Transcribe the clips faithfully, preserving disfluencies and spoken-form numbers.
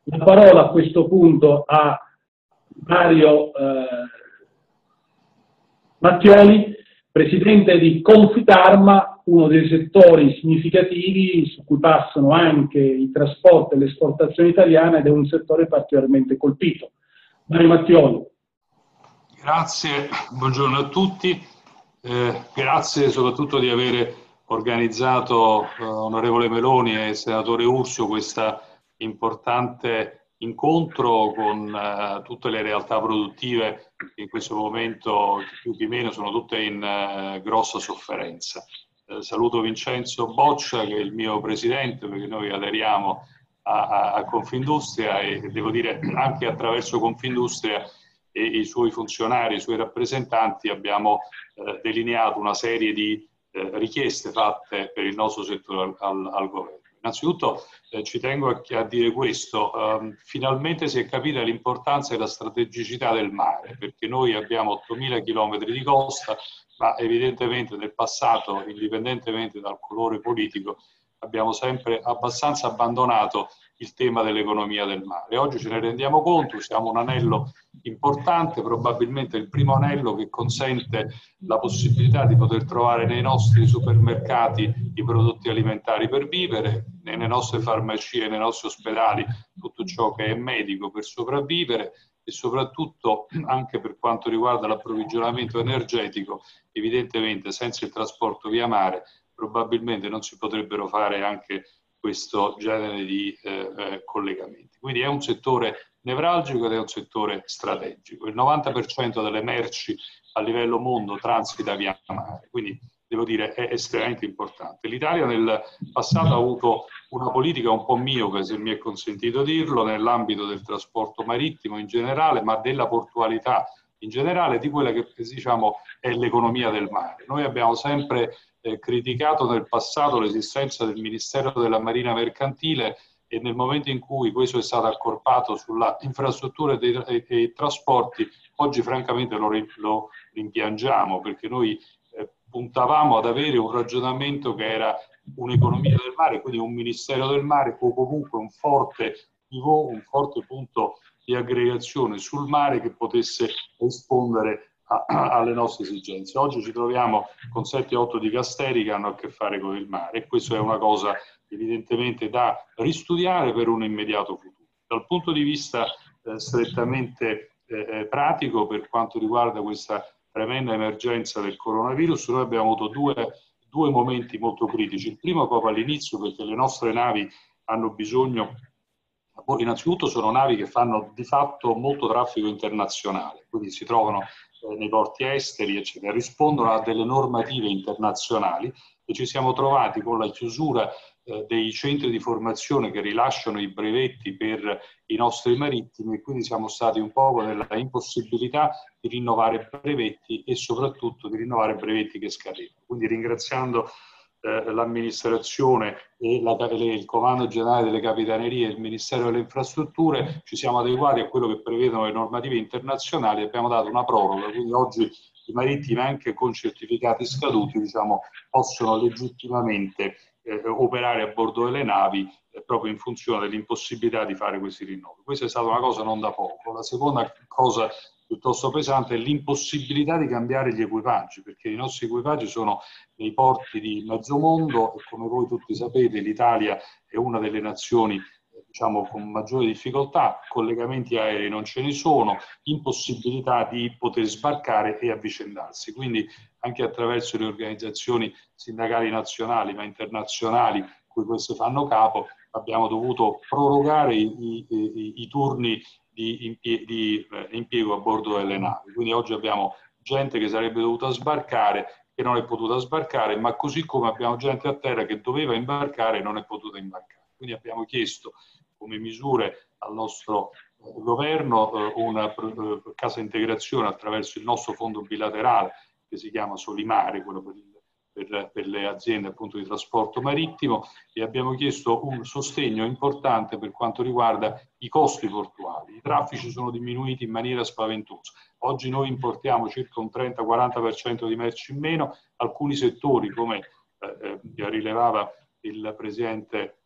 la parola a questo punto a Mario eh, Mattioli, presidente di Confitarma, uno dei settori significativi su cui passano anche i trasporti e l'esportazione italiana ed è un settore particolarmente colpito. Mario Mattioli. Grazie, buongiorno a tutti, eh, grazie soprattutto di aver organizzato, eh, onorevole Meloni e senatore Urso, questo importante incontro con eh, tutte le realtà produttive che in questo momento, più che meno, sono tutte in eh, grossa sofferenza. Eh, saluto Vincenzo Boccia, che è il mio presidente, perché noi aderiamo a, a, a Confindustria e devo dire anche attraverso Confindustria e i suoi funzionari, i suoi rappresentanti abbiamo eh, delineato una serie di eh, richieste fatte per il nostro settore al, al, al governo. Innanzitutto eh, ci tengo a, a dire questo, um, finalmente si è capita l'importanza e la strategicità del mare, perché noi abbiamo ottomila chilometri di costa, ma evidentemente nel passato, indipendentemente dal colore politico, abbiamo sempre abbastanza abbandonato il tema dell'economia del mare. Oggi ce ne rendiamo conto, siamo un anello importante, probabilmente il primo anello che consente la possibilità di poter trovare nei nostri supermercati i prodotti alimentari per vivere, nelle nostre farmacie, nei nostri ospedali, tutto ciò che è medico per sopravvivere e soprattutto anche per quanto riguarda l'approvvigionamento energetico, evidentemente senza il trasporto via mare probabilmente non si potrebbero fare anche questo genere di eh, eh, collegamenti. Quindi è un settore nevralgico ed è un settore strategico. Il novanta per cento delle merci a livello mondo transita via mare, quindi devo dire è estremamente importante. L'Italia nel passato ha avuto una politica un po' miope, se mi è consentito dirlo, nell'ambito del trasporto marittimo in generale, ma della portualità in generale, di quella che diciamo è l'economia del mare. Noi abbiamo sempre eh, criticato nel passato l'esistenza del Ministero della Marina Mercantile e nel momento in cui questo è stato accorpato sulla infrastruttura dei, dei, dei trasporti, oggi francamente lo, lo rimpiangiamo, perché noi eh, puntavamo ad avere un ragionamento che era un'economia del mare, quindi un Ministero del Mare o comunque un forte pivot, un forte punto di aggregazione sul mare che potesse rispondere a, a, alle nostre esigenze. Oggi ci troviamo con sette otto dicasteri che hanno a che fare con il mare e questo è una cosa evidentemente da ristudiare per un immediato futuro. Dal punto di vista eh, strettamente eh, pratico, per quanto riguarda questa tremenda emergenza del coronavirus, noi abbiamo avuto due, due momenti molto critici. Il primo proprio all'inizio, perché le nostre navi hanno bisogno, innanzitutto sono navi che fanno di fatto molto traffico internazionale, quindi si trovano eh, nei porti esteri, eccetera, rispondono a delle normative internazionali e ci siamo trovati con la chiusura eh, dei centri di formazione che rilasciano i brevetti per i nostri marittimi e quindi siamo stati un po' nella impossibilità di rinnovare brevetti e soprattutto di rinnovare brevetti che scadevano. Quindi ringraziando eh, l'amministrazione e la, le, il Comando Generale delle Capitanerie e il Ministero delle Infrastrutture ci siamo adeguati a quello che prevedono le normative internazionali e abbiamo dato una proroga, quindi oggi i marittimi anche con certificati scaduti diciamo, possono legittimamente eh, operare a bordo delle navi eh, proprio in funzione dell'impossibilità di fare questi rinnovi. Questa è stata una cosa non da poco. La seconda cosa piuttosto pesante è l'impossibilità di cambiare gli equipaggi, perché i nostri equipaggi sono nei porti di mezzo mondo e come voi tutti sapete l'Italia è una delle nazioni diciamo con maggiore difficoltà, collegamenti aerei non ce ne sono, impossibilità di poter sbarcare e avvicendarsi. Quindi anche attraverso le organizzazioni sindacali nazionali ma internazionali cui queste fanno capo abbiamo dovuto prorogare i, i, i turni di, impie di eh, impiego a bordo delle navi. Quindi oggi abbiamo gente che sarebbe dovuta sbarcare che non è potuta sbarcare, ma così come abbiamo gente a terra che doveva imbarcare e non è potuta imbarcare. Quindi abbiamo chiesto come misure al nostro eh, governo eh, una eh, cassa integrazione attraverso il nostro fondo bilaterale che si chiama Solimare, quello per, il, per, per le aziende appunto di trasporto marittimo, e abbiamo chiesto un sostegno importante per quanto riguarda i costi portuali. I traffici sono diminuiti in maniera spaventosa. Oggi noi importiamo circa un trenta quaranta per cento di merci in meno, alcuni settori come eh, rilevava il Presidente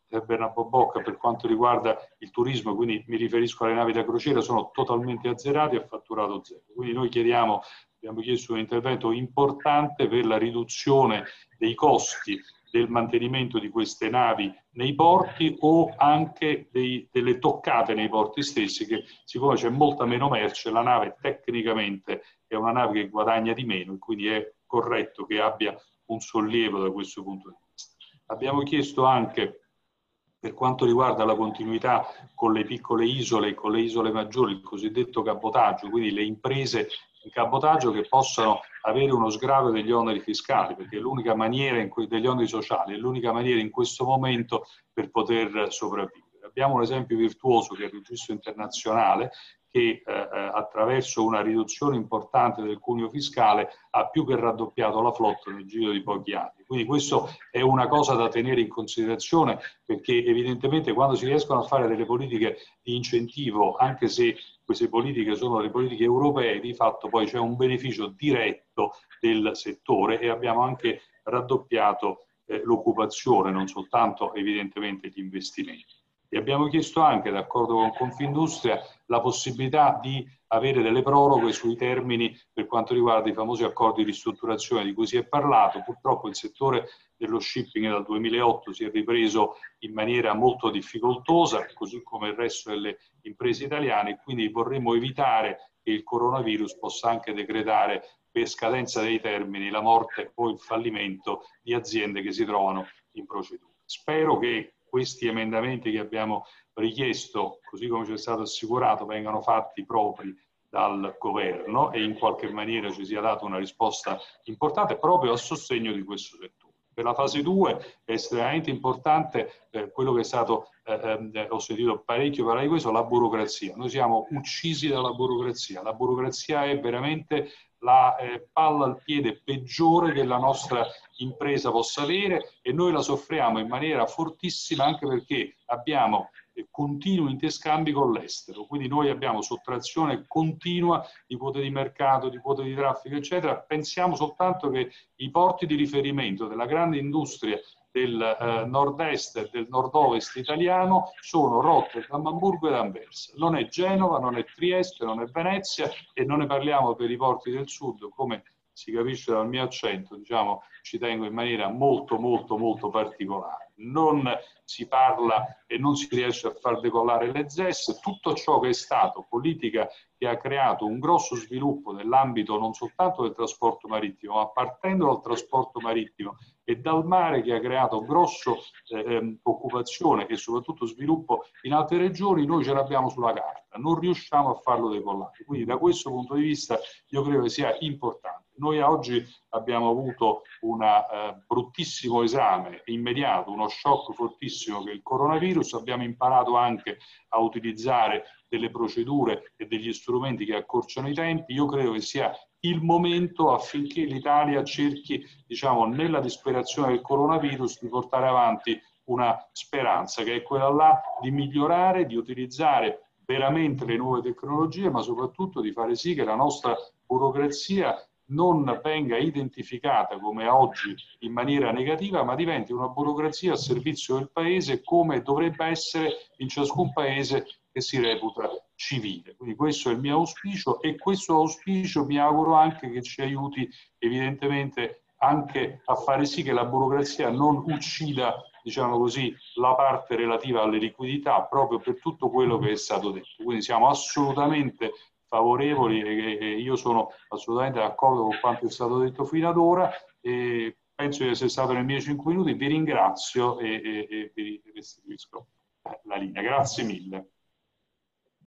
Bernabò Bocca per quanto riguarda il turismo, quindi mi riferisco alle navi da crociera, sono totalmente azzerati e a fatturato zero. Quindi noi chiediamo, abbiamo chiesto un intervento importante per la riduzione dei costi del mantenimento di queste navi nei porti o anche dei, delle toccate nei porti stessi, che siccome c'è molta meno merce, la nave tecnicamente è una nave che guadagna di meno e quindi è corretto che abbia un sollievo da questo punto di vista. Abbiamo chiesto anche, per quanto riguarda la continuità con le piccole isole e con le isole maggiori, il cosiddetto cabotaggio, quindi le imprese in cabotaggio che possano avere uno sgravio degli oneri fiscali, perché è l'unica maniera, in cui, degli oneri sociali, è l'unica maniera in questo momento per poter sopravvivere. Abbiamo un esempio virtuoso che è il registro internazionale, che eh, attraverso una riduzione importante del cuneo fiscale ha più che raddoppiato la flotta nel giro di pochi anni. Quindi questo è una cosa da tenere in considerazione, perché evidentemente quando si riescono a fare delle politiche di incentivo, anche se queste politiche sono le politiche europee, di fatto poi c'è un beneficio diretto del settore e abbiamo anche raddoppiato eh, l'occupazione, non soltanto evidentemente gli investimenti. E abbiamo chiesto anche, d'accordo con Confindustria, la possibilità di avere delle proroghe sui termini per quanto riguarda i famosi accordi di ristrutturazione di cui si è parlato. Purtroppo il settore dello shipping dal duemilaotto si è ripreso in maniera molto difficoltosa, così come il resto delle imprese italiane, quindi vorremmo evitare che il coronavirus possa anche decretare per scadenza dei termini la morte o il fallimento di aziende che si trovano in procedura. Spero che questi emendamenti che abbiamo richiesto, così come ci è stato assicurato, vengano fatti propri dal governo e in qualche maniera ci sia data una risposta importante proprio a sostegno di questo settore. Per la fase due è estremamente importante eh, quello che è stato, eh, eh, ho sentito parecchio parlare di questo, la burocrazia. Noi siamo uccisi dalla burocrazia. La burocrazia è veramente la eh, palla al piede peggiore che la nostra impresa possa avere e noi la soffriamo in maniera fortissima anche perché abbiamo eh, continui interscambi con l'estero, quindi noi abbiamo sottrazione continua di quote di mercato, di quote di traffico eccetera. Pensiamo soltanto che i porti di riferimento della grande industria del eh, nord-est e del nord-ovest italiano sono Rotterdam, Amburgo ed Anversa. Non è Genova, non è Trieste, non è Venezia e non ne parliamo per i porti del sud, come si capisce dal mio accento, diciamo, ci tengo in maniera molto molto molto particolare. Non si parla e non si riesce a far decollare le Z E S, tutto ciò che è stato politica che ha creato un grosso sviluppo nell'ambito non soltanto del trasporto marittimo, ma partendo dal trasporto marittimo e dal mare, che ha creato grosso eh, occupazione e soprattutto sviluppo in altre regioni, noi ce l'abbiamo sulla carta, non riusciamo a farlo decollare. Quindi da questo punto di vista io credo che sia importante. Noi oggi abbiamo avuto un eh, bruttissimo esame immediato, uno shock fortissimo che è il coronavirus, abbiamo imparato anche a utilizzare delle procedure e degli strumenti che accorciano i tempi. Io credo che sia il momento affinché l'Italia cerchi, diciamo, nella disperazione del coronavirus, di portare avanti una speranza, che è quella là di migliorare, di utilizzare veramente le nuove tecnologie, ma soprattutto di fare sì che la nostra burocrazia non venga identificata come oggi in maniera negativa, ma diventi una burocrazia a servizio del Paese, come dovrebbe essere in ciascun Paese che si reputa civile. Quindi questo è il mio auspicio e questo auspicio mi auguro anche che ci aiuti evidentemente anche a fare sì che la burocrazia non uccida, diciamo così, la parte relativa alle liquidità, proprio per tutto quello che è stato detto. Quindi siamo assolutamente favorevoli e io sono assolutamente d'accordo con quanto è stato detto fino ad ora e penso di essere stato nei miei cinque minuti. Vi ringrazio e, e, e vi restituisco la linea. Grazie mille.